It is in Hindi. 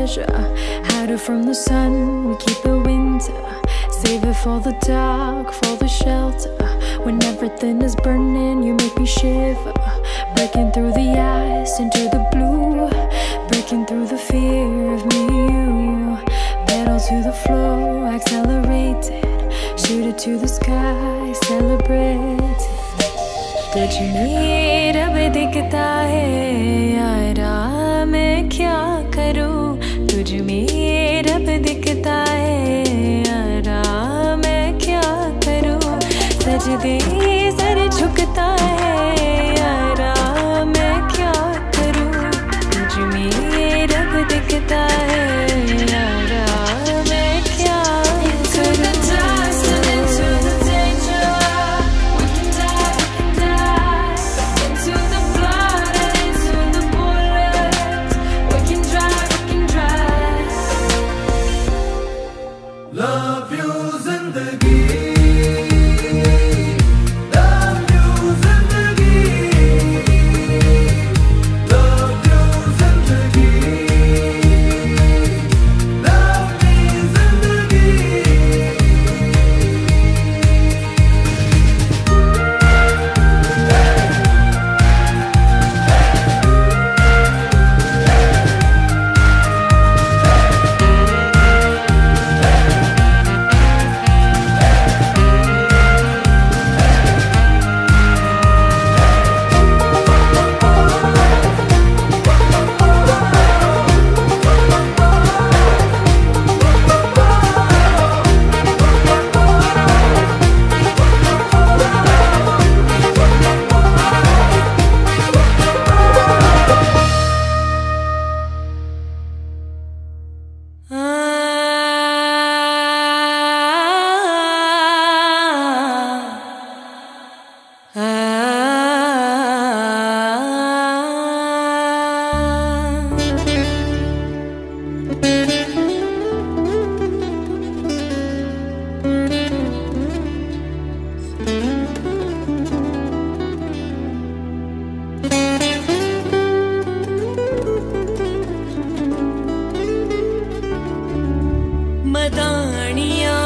treasure. Hide it from the sun, we keep it winter. Save it for the dark, for the shelter. When everything is burning, you make me shiver. Breaking through the ice into the blue. Breaking through the fear of me and you. Pedal to the floor, accelerated. Shoot it to the sky, celebrate. तुझ में रब दिखता है यारा, मैं क्या करूं? तुझ में रब दिखता है यारा, मैं क्या करूं? सजदे सर झुकता है यारा, मैं क्या करूं? तुझ में रब दिखता है यारा, मैं क्या करूं? Love you zindagi, love you zindagi, love you zindagi, love me zindagi. मदानियां